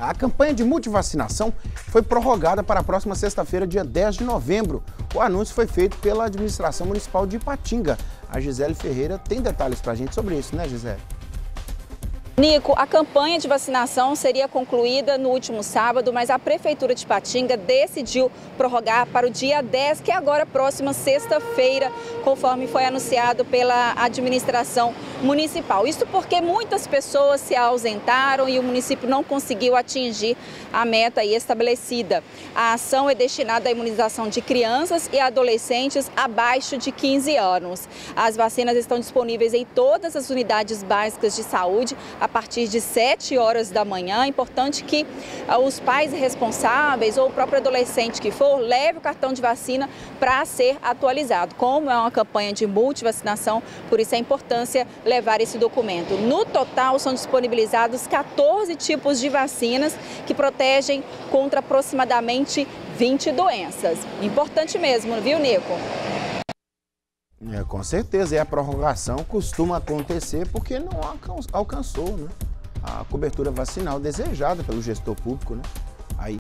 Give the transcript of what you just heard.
A campanha de multivacinação foi prorrogada para a próxima sexta-feira, dia 10 de novembro. O anúncio foi feito pela administração municipal de Ipatinga. A Gisele Ferreira tem detalhes para a gente sobre isso, né, Gisele? Nico, a campanha de vacinação seria concluída no último sábado, mas a Prefeitura de Ipatinga decidiu prorrogar para o dia 10, que é agora próxima sexta-feira, conforme foi anunciado pela administração municipal. Isso porque muitas pessoas se ausentaram e o município não conseguiu atingir a meta aí estabelecida. A ação é destinada à imunização de crianças e adolescentes abaixo de 15 anos. As vacinas estão disponíveis em todas as unidades básicas de saúde a partir de 7 horas da manhã. É importante que os pais responsáveis ou o próprio adolescente que for, leve o cartão de vacina para ser atualizado. Como é uma campanha de multivacinação, por isso a importância levar esse documento. No total, são disponibilizados 14 tipos de vacinas que protegem contra aproximadamente 20 doenças. Importante mesmo, viu, Nico? Com certeza, e a prorrogação costuma acontecer porque não alcançou, né, a cobertura vacinal desejada pelo gestor público, né?